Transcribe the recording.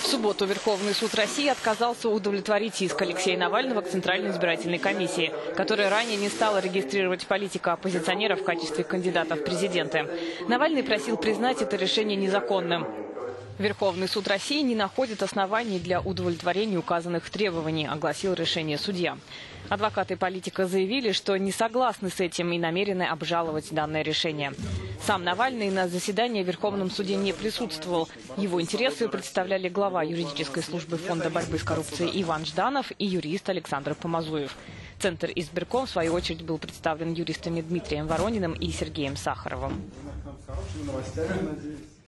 субботу Верховный суд России отказался удовлетворить иск Алексея Навального к Центральной избирательной комиссии, которая ранее не стала регистрировать политика-оппозиционера в качестве кандидата в президенты. Навальный просил признать это решение незаконным. Верховный суд России не находит оснований для удовлетворения указанных требований, огласил решение судья. Адвокаты политика заявили, что не согласны с этим и намерены обжаловать данное решение. Сам Навальный на заседании в Верховном суде не присутствовал. Его интересы представляли глава юридической службы Фонда борьбы с коррупцией Иван Жданов и юрист Александр Помазуев. Центр избирком, в свою очередь, был представлен юристами Дмитрием Ворониным и Сергеем Сахаровым.